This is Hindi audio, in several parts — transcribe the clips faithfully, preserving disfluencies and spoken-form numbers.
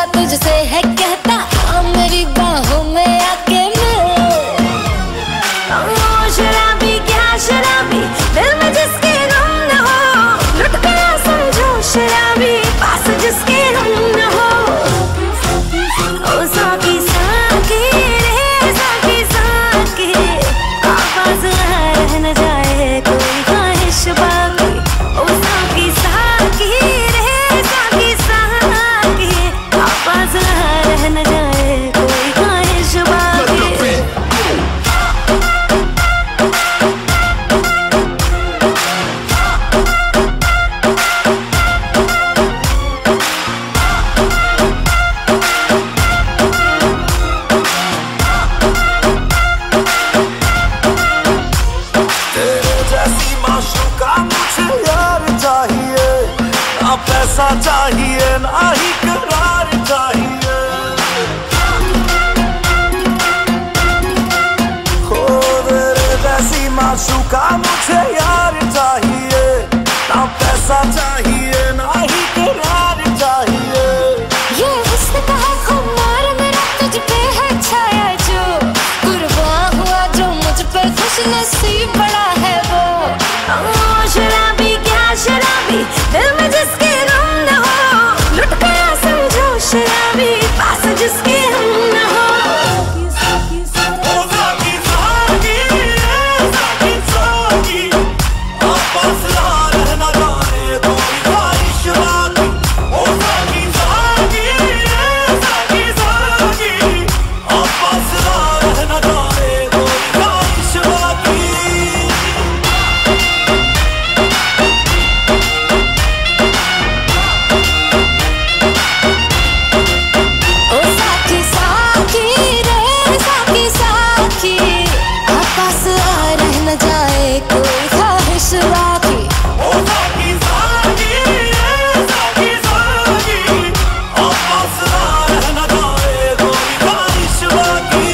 तुझसे है कहता, हाँ मेरी बाहों में आके मिल। ओ शराबी क्या शराबी, दिल में जिसके गम न हो, लुट गया समझो शराबी, पास जिसके हम न हो। ओ साकी साकी रे साकी साकी, आवाज रह न जाए कोई ख्वाहिश बाकी। ओ साकी साकी रे साकी साकी, आवाज रह न जाए कोई ख्वाहिश बाकी। पैसा चाहिए ना ही करार चाहिए, हो तेरे जैसी माशूका मुझे यार चाहिए, ना पैसा चाहिए ना ही करार चाहिए। ये हुस्न का है खुमार मेरा तुझ पे है छाया, जो कुर्बान हुआ जो मुझ पे खुश नसीब बड़ा है वो। ओ शराबी क्या शराबी, दिल में जिसके लुट गया समझो शराबी, पास जिसके हम न हो। ओ साकी साकी रे साकी साकी, आपस रह न जाए कोई ख्वाहिश बाकी। ओ साकी साकी रे साकी साकी, आपस रह न जाए कोई ख्वाहिश बाकी। कोई ख्वाहिश बाकी। ओ साकी साकी रे साकी साकी, आपस रह न जाए कोई ख्वाहिश बाकी।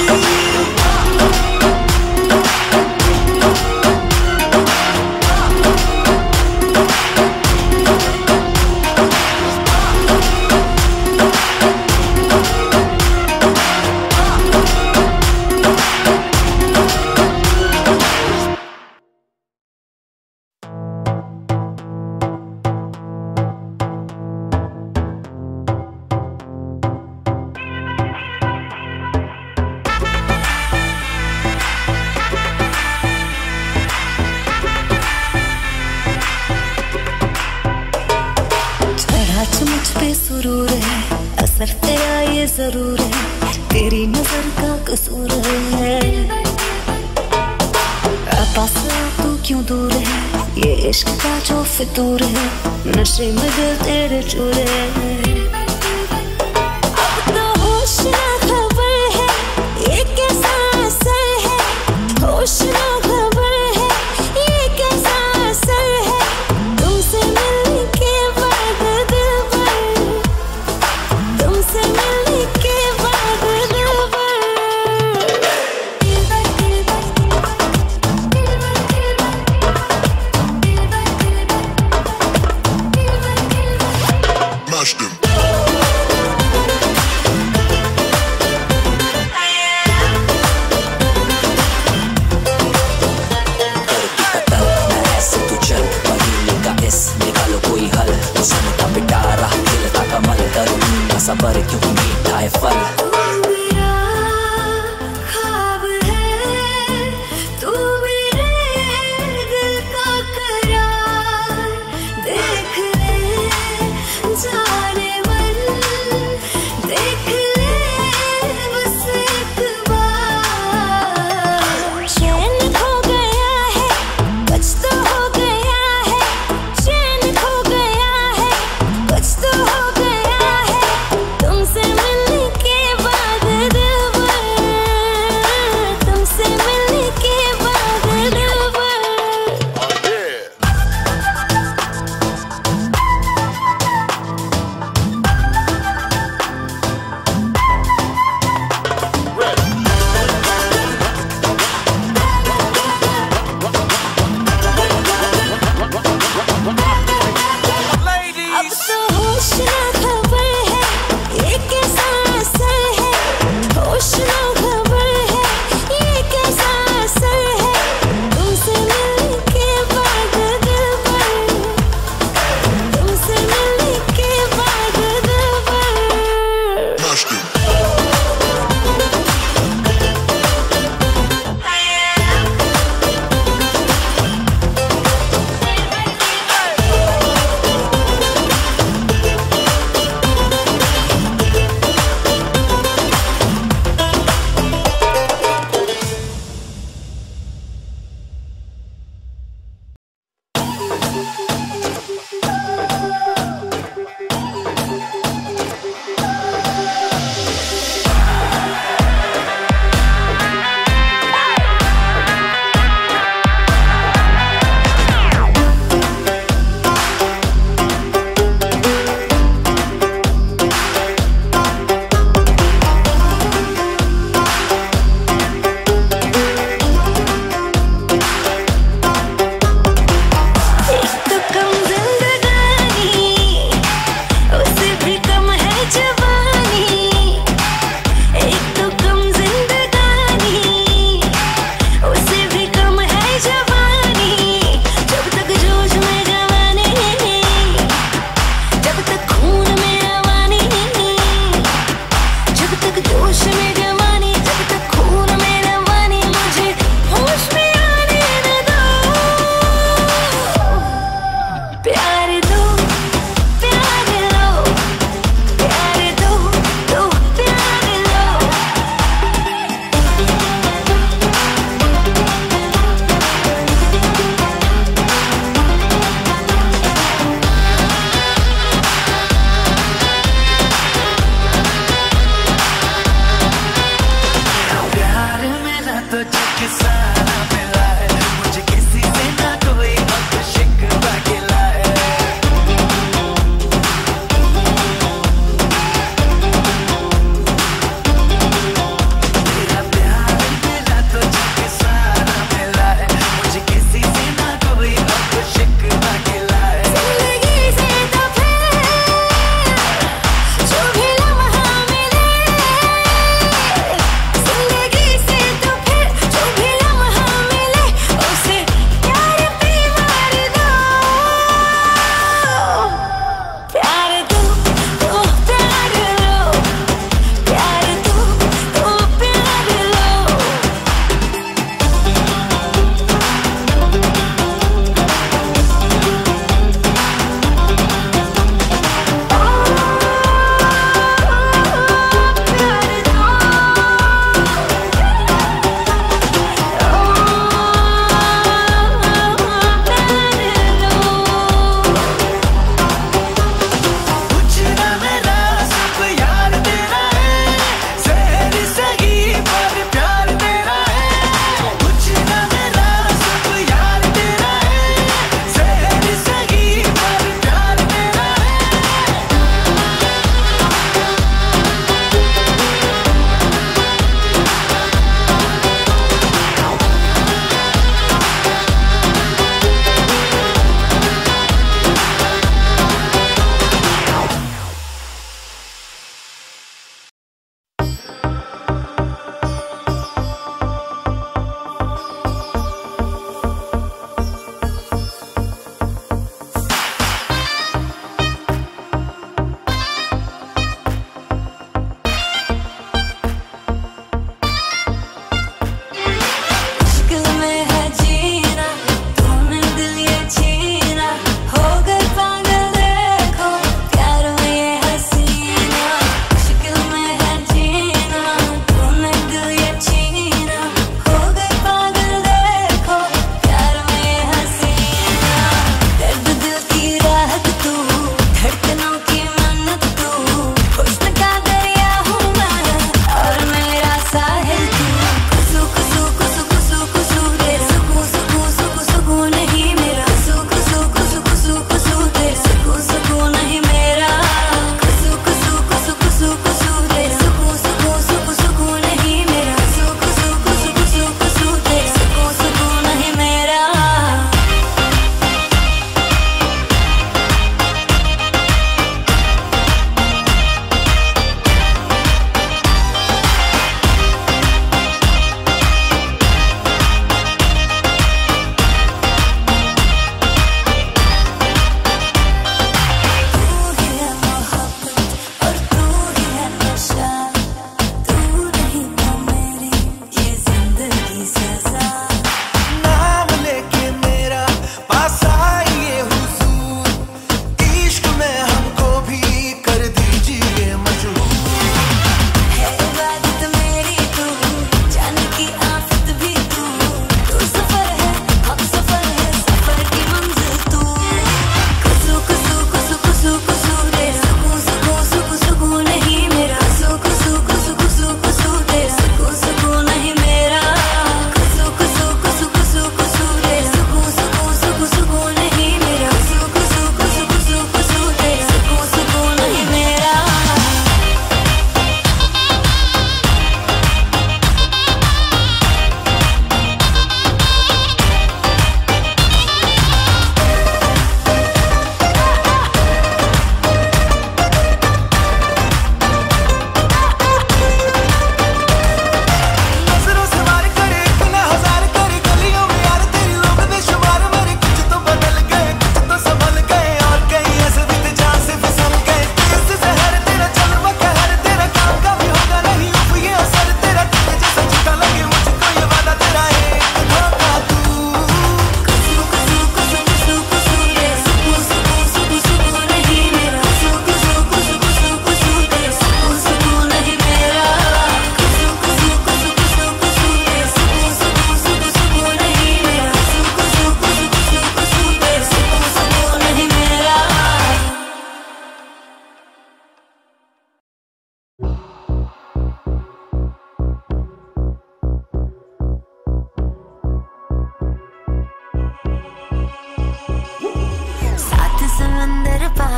मुझ पे सुरूर है, असर तेरा ये जरूर है, तेरी नजर का कसूर है। पास तू क्यों दूर है, ये इश्क का जो फितूर है, नशे में दिल तेरे चूर है। अब तो होश ना खबर है, ये कैसा असर है, होश ना खबर है, ये कैसा असर है, तुमसे मिलने के बाद दिल भर, तुमसे मिलने के बाद दिल भर। Mash them. सबर क्यों मीठा है फल। ख्वाब है तू मेरे दिल का करार, देख ले जाने मन, देख ले बस एक बार। चैन खो गया है, कुछ तो हो गया है, चैन खो गया है, कुछ तो हो गया है, तुमसे मिलने के बाद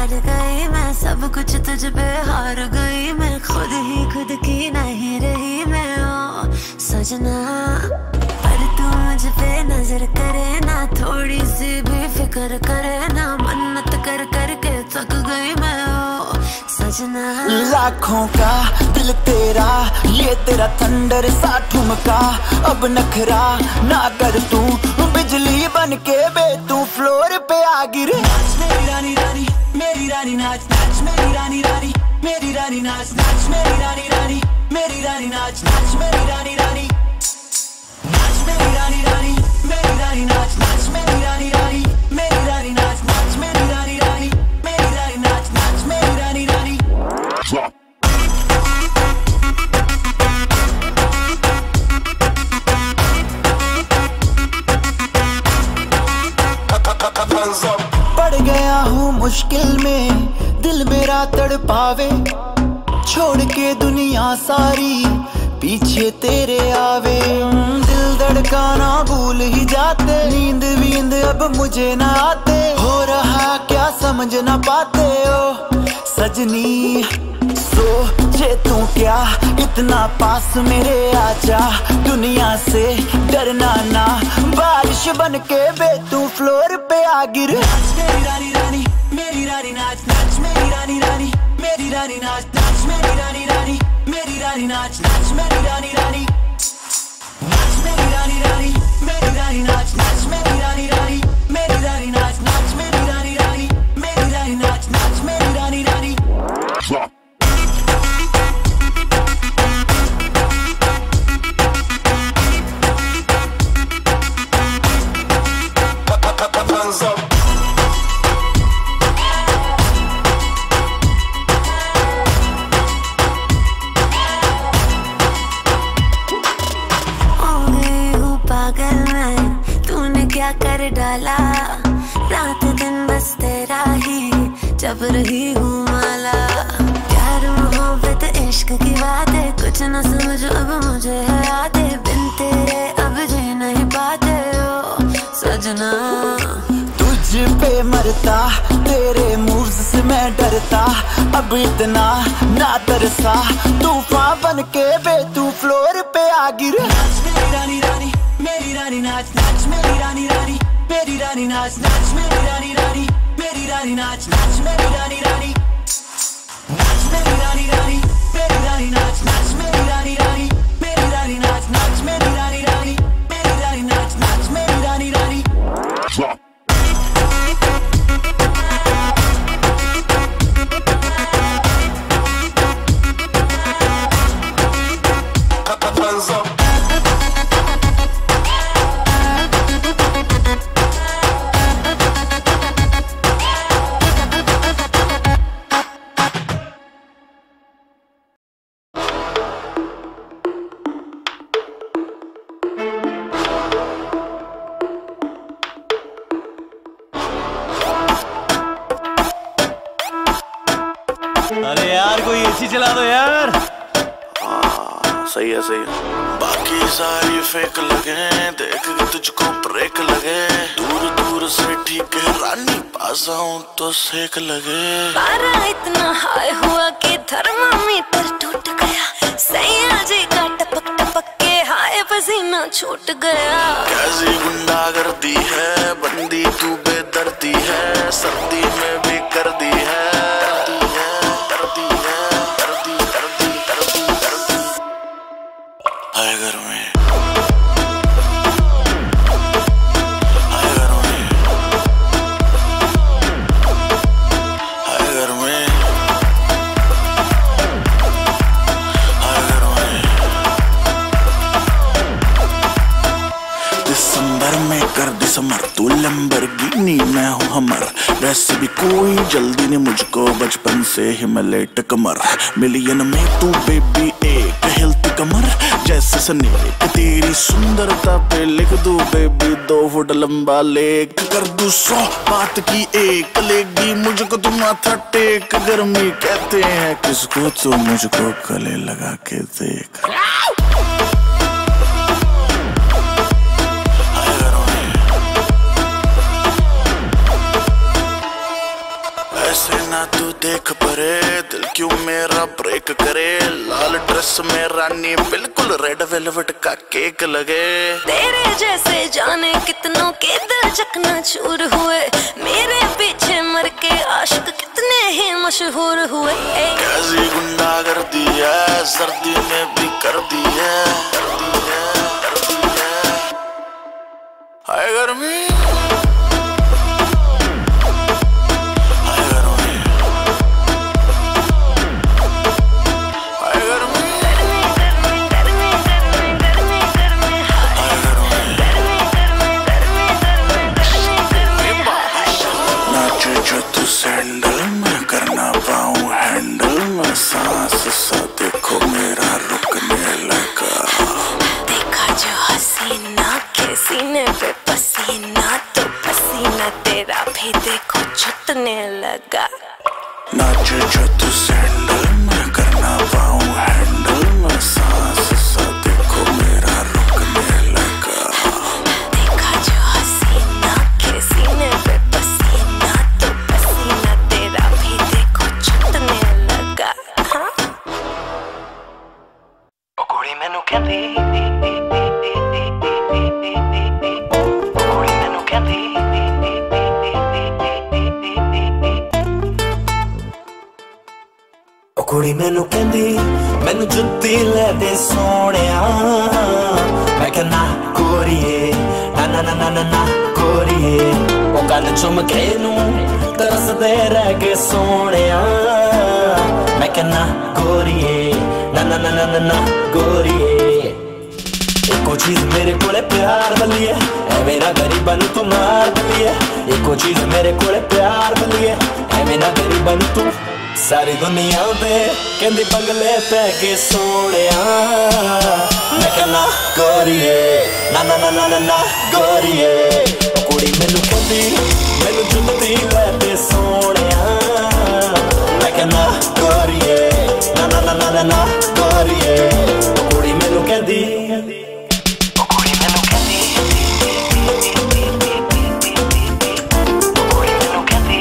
हार गई मैं, सब कुछ तुझ पे हार गई मैं, खुद ही खुद की नहीं रही मैं ओ सजना। पर तू मुझ पे नजर करे ना, थोड़ी सी भी फिक्र करे ना, मन्नत कर कर के थक गई मैं ओ सजना। लाखों का दिल तेरा, ये तेरा थंडर सा ठुमका, अब नखरा ना कर तू, बिजली बन के बे तू फ्लोर पे आ गिरे। नाच मेरी रानी रानी मेरी रानी नाच, नाच मेरी रानी रानी मेरी रानी नाच, नाच मेरी रानी रानी मेरी रानी नाच, नाच मेरी रानी रानी नाच मेरी रानी रानी मेरी रानी नाच, नाच मेरी रानी रानी मेरी रानी नाच, नाच मेरी रानी रानी मेरी रानी नाच, नाच मेरी रानी रानी। पड़ गया हूँ मुश्किल में, दिल मेरा तड़पावे, छोड़ के दुनिया सारी पीछे तेरे आवे। दिल धड़काना भूल ही जाते, नींद वींद अब मुझे ना आते, हो रहा क्या समझ ना पाते ओ सजनी। सोचे तू क्या इतना पास मेरे आजा, दुनिया से डरना ना, बारिश बन के बे तू फ्लोर पे आ गिर। नाच मेरी रानी रानी मेरी रानी नाच, नाच मेरी रानी रानी मेरी रानी नाच, नाच मेरी रानी रानी मेरी रानी नाच, नाच मेरी रानी रानी नाच मेरी रानी रानी मेरी रानी नाच, नाच मेरी रानी रानी मेरी रानी नाच, नाच मेरी रानी रानी मेरी रानी नाच, नाच मेरी रानी रानी। क्या कर डाला रात दिन बस तेरा ही जब रही हूँ माला, प्यार मोहब्बत इश्क की बातें कुछ न समझ अब मुझे है आते, बिन तेरे अब जी नहीं पाते ओ सजना। तुझ पे मरता तेरे मूव्स से मैं डरता, अब इतना ना तरसा, तूफान बन के बे तू फ्लोर पे आ गिर। नाच मेरी रानी रानी मेरी रानी नाच, नाच मेरी रानी रानी मेरी रानी नाच, नाच मेरी रानी रानी मेरी रानी नाच, नाच मेरी रानी रानी नाच मेरी रानी रानी मेरी रानी नाच, नाच मेरी रानी रानी मेरी रानी नाच, नाच मेरी रानी रानी मेरी रानी नाच, नाच मेरी रानी रानी। अरे यार कोई एसी चला दो यार। हाँ सही है सही है। बाकी सारी फेक लगे, देख के तुझको ब्रेक लगे, दूर दूर से ठीक है रानी, पास आऊं तो सेक लगे। पारा इतना हाई हुआ कि थर्मामीटर टूट गया, सैया जी का टपक टपक के हाय पसीना छूट गया। कैसी गुंडागर्दी है, बंदी तू बेदर्दी है, सर्दी में भी कर दी है, हाय घर में हाय घर में हाय घर में हाय घर में। दिसंबर में कर दिसंबर तू लैम्बोर्गिनी मैं हूँ हमर, वैसे भी कोई जल्दी नहीं मुझको, बचपन से ही मैं लेट कमर, मिलियन में तू बेबी एक हेल्थ कमर, जैसे सनेक तेरी सुंदरता पे लिख दूं बेबी दो फुट लंबा लेख, कर दूं सौ बात की एक, लेगी मुझको तुम माथा टेक, गर्मी कहते हैं किसको तो मुझको गले लगा के देख। ऐसे ना तू देख परे, दिल क्यों मेरा ब्रेक करे। लाल ड्रेस में रानी बिल्कुल रेड वेलवेट का केक लगे। तेरे जैसे जाने कितनों के दिल चकना चूर हुए, मेरे पीछे मर के आशिक कितने ही मशहूर हुए। कैसी गुंडा कर दी है, सर्दी में भी कर दी है, कर दी है, कर दी है। हाय गर्मी, हाय गर्मी, हाय गर्मी, गर्मी गर्मी गर्मी गर्मी गर्मी हाय गर्मी। नाचे जो तू सैंडल में, करना पाऊं हैंडल में, सांस सा देखो मेरा रुकने लगा। देखा जो हसीना के सीने पे पसीना, तो पसीना तेरा भी देखो छूटने लगा। नाचे जो तू सैंडल में, करना पाऊं हैंडल में, सांस सा देखो मेरा रुकने लगा। देखा जो हसीना के सीने पे पसीना, तो पसीना तेरा भी देखो छूटने लगा। हाँ? ओ कुड़ी मैनू कहंदी, ओ कुड़ी मैनू कहंदी, ओ कुड़ी मैनू कहंदी मैनू जुत्ती ले दे सोहणिया। मैं कहना गोरीए, ना ना ना ना ना ना गोरीए। ओ गल चुम के नू तरसदे रह गए सोहणिया। मैं कहना गोरीए, ना ना ना ना ना ना गोरीए। एको चीज मेरे कोले प्यार वाली है, एवें ना गरीबां नू तू मार दिली है। एको चीज मेरे कोले प्यार वाली है, एवें ना गरीबां नू तू। सारी दुनिया दे कहंदी बंगले पै गए सोहणिया। मैं कहना गोरीए, ना ना ना ना ना ना गोरीए। ओ कुड़ी मैनू कहंदी मैनू जुत्ती लै दे सोहणिया। मैं कहना गोरीए, ना ना ना ना ना ना गोरीए। ओ कुड़ी मैनू कहंदी, ओ कुड़ी मैनू कहंदी, ओ कुड़ी मैनू कहंदी।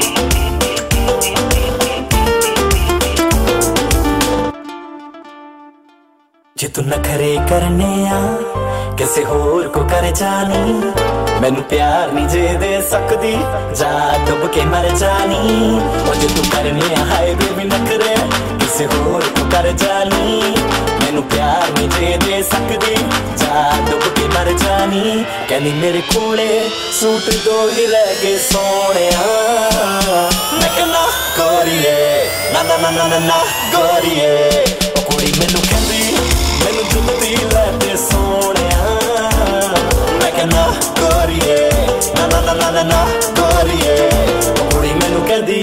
जे तू नखरे करने आ किसे होर को कर जानी, मैनू प्यार नहीं जे दे सकदी, जा डुब के मर जानी। और जे तू करने आ हाय बेबी नखरे किसे होर को कर जानी, मैनू प्यार नहीं जे दे सकदी, जा डुब के मर जानी। कहनी मेरे कोले सूट दो ही रह गए सोहणिया। मैं कहना गोरीए, ना ना ना ना ना ना गोरीए। ओ कुड़ी मैनू कहंदी मैनू जुत्ती लै दे सोहणिया। मैं कहना गोरीए, ना ना ना ना ना ना गोरीए। ओ कुड़ी मैनू कहंदी,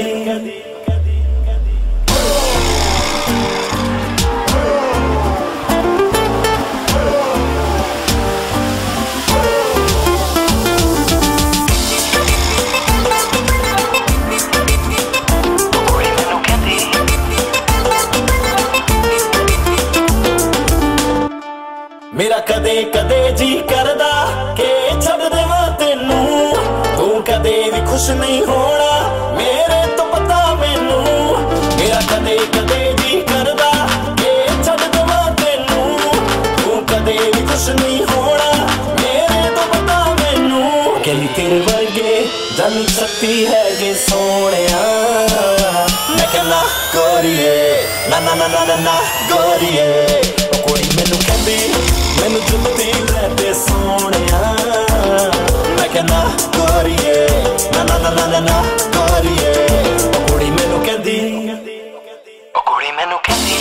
मेरा कदे कदे जी करदा के छड़ देवां तेनू, तू कदे भी खुश नहीं होना मेरे तो पता मैनू। मेरा कदे कदे जी करदा के छड़ देवां तेनू, तू कदे भी खुश नहीं होना मेरे तो पता मैनू। कहली तेरे वर्गे जानी सकती है गे सोहणिया। मैं कहना गोरीए, ना ना ना ना ना ना गोरीए। ओ कुड़ी मैनू कहंदी मैनू जुत्ती लै दे सोहणिया। मैं कहना गोरीए, ना ना ना ना ना गोरीए। ओ कुड़ी मैनू कहंदी, ओ कुड़ी मैनू कहंदी,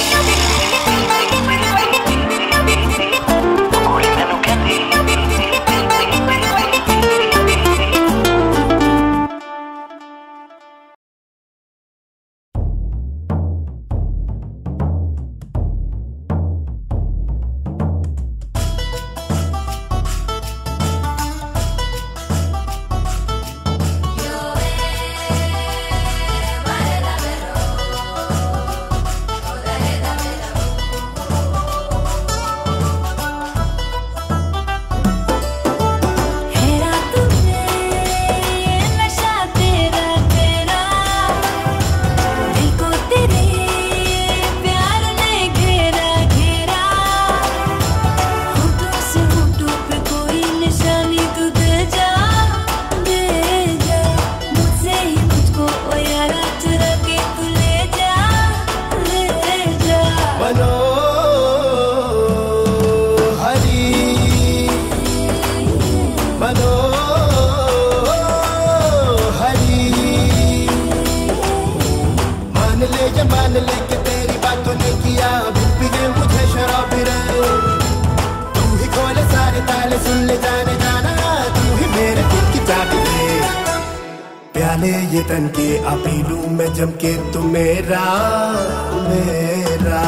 ओ कुड़ी मैनू कहंदी। Yo, eh, vale la vero. मनोहरी मनोहरी मान ले या मान ले कि तेरी बातों ने किया पिए मुझे शराब रे। तू ही खोले सारे ताले सुन ले जाने जाना तू ही मेरे दिल की चाबी दे। प्याले ये तन के अपी लूं मैं जम के तू मेरा मेरा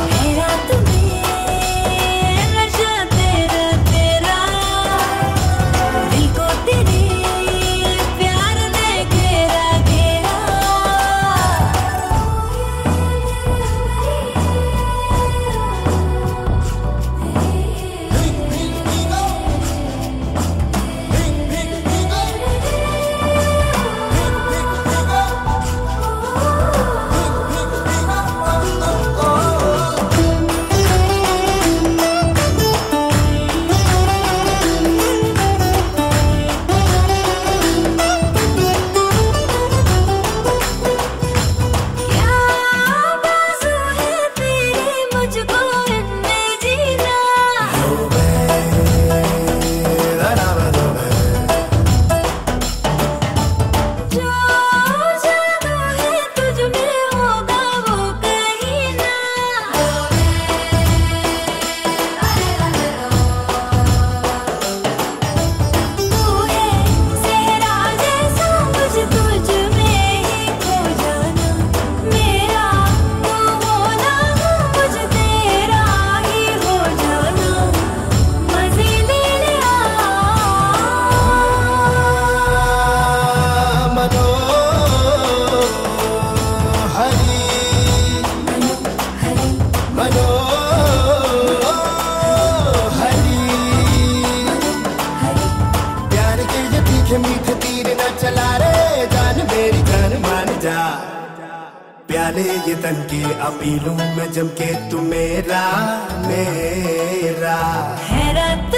प्याले ये तन के अपी लूं मैं जम के तू मेरा मेरा हैरा तू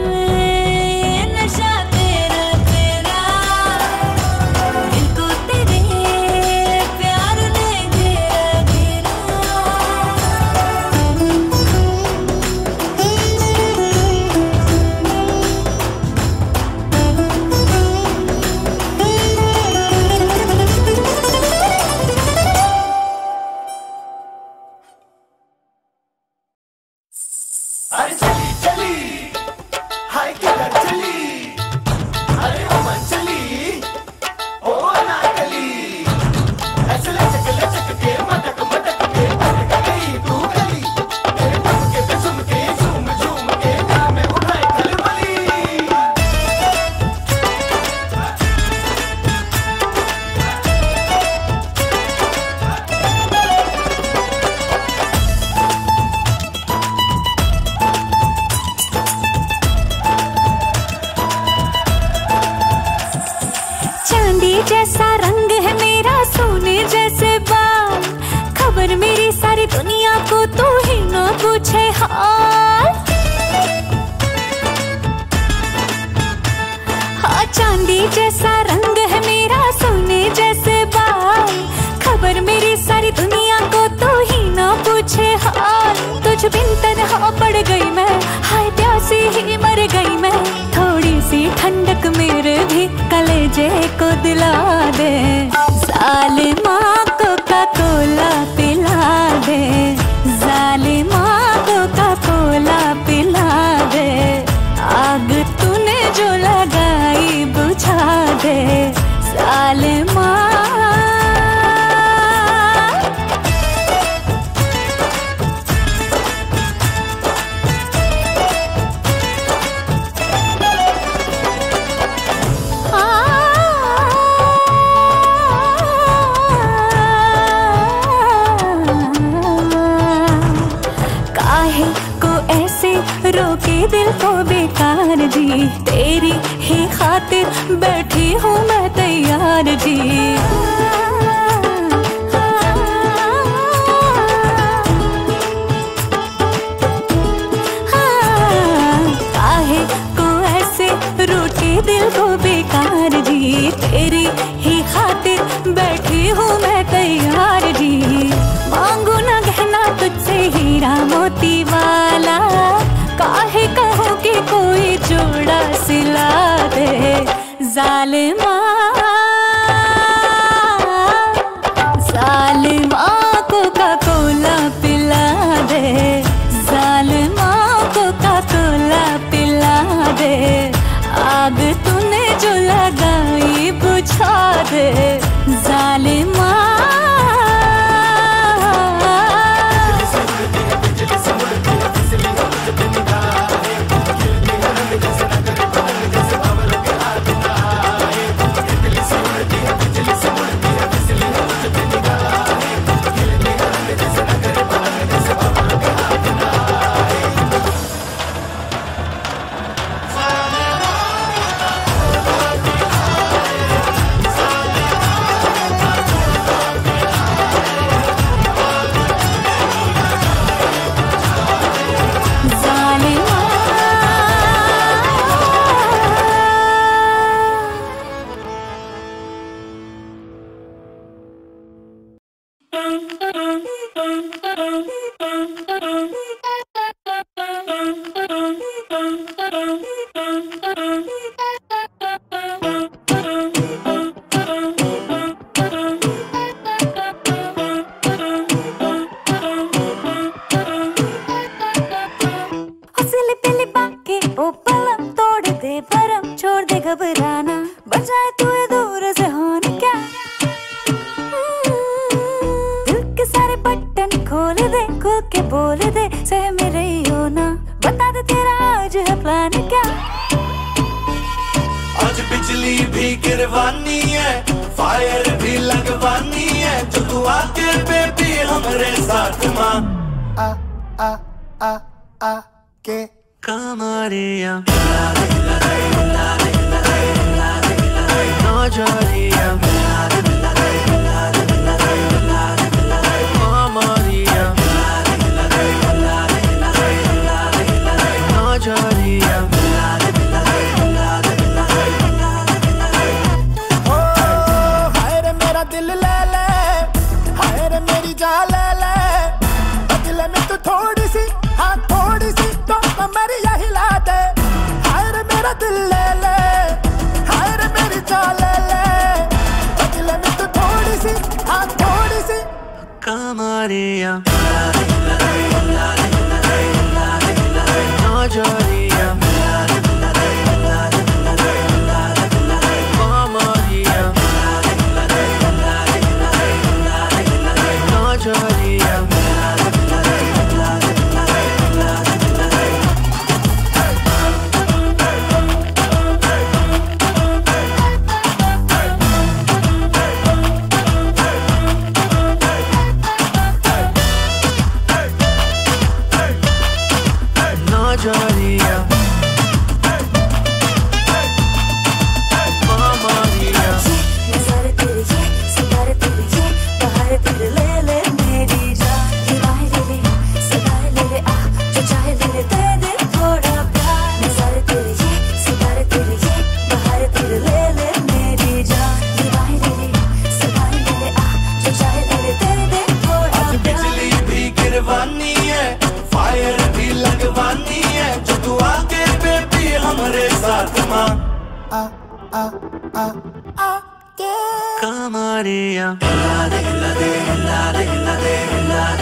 नशा तेरा तेरा दिल को तेरे प्यार ने घेरा घेरा। अरे चली चली हाय किधर चली अरे अमन चली ओ अनाकली ऐसे लचक लचक के मटक मटक के भटक गई तू गली तेरे पग के पे झूम के झूम झूम के नाम उठाए खलबली। जैसा रंग है मेरा सोने जैसे बाल खबर मेरी सारी दुनिया को तू ही ना पूछे हाल। हाँ चांदी जैसा रंग है मेरा सोने जैसे बाल खबर मेरी सारी दुनिया को तू ही ना पूछे हाल। तुझ बिन तन्हा पड़ गई मैं हाय प्यासी ही मर गई मैं थोड़ी सी ठंडक मेरे भी कलेजे को दिला दे। जालिमा कोका कोला पिला दे जालिमा कोका कोला पिला दे आग तूने जो लगाई बुझा दे जालिमा। रोके दिल को बेकार जी तेरी ही खातिर बैठी हूँ मैं तैयार जी। काहे को ऐसे रोके दिल को बेकार जी तेरी ही खातिर बैठी हूँ मैं तैयार जी। मांगू ना गहना तुझसे हीरा जालिमा घबराना बजाए तू दूर से होन क्या दिल के सारे बटन खोल दे खुल के बोल दे सह मेरे हो ना बता दे तेरा आज है प्लान क्या आज बिजली भी गिरवानी है फायर भी लगवानी है जो तू आके बेबी हमरे साथ मां आ आ आ आ के कमरिया थोड़ी सी हाँ थोड़ी सी तो कमरिया हिला दे हाय रे मेरा दिल ले ले हाय रे मेरी जान ले ले दिल में तो थोड़ी सी हाँ थोड़ी सी कमरिया फायर भी लगवानी है जो तू आके बेबी हमरे साथ मां आ आ आ आ के कमरिया ला दे ला दे ला दे ला दे ला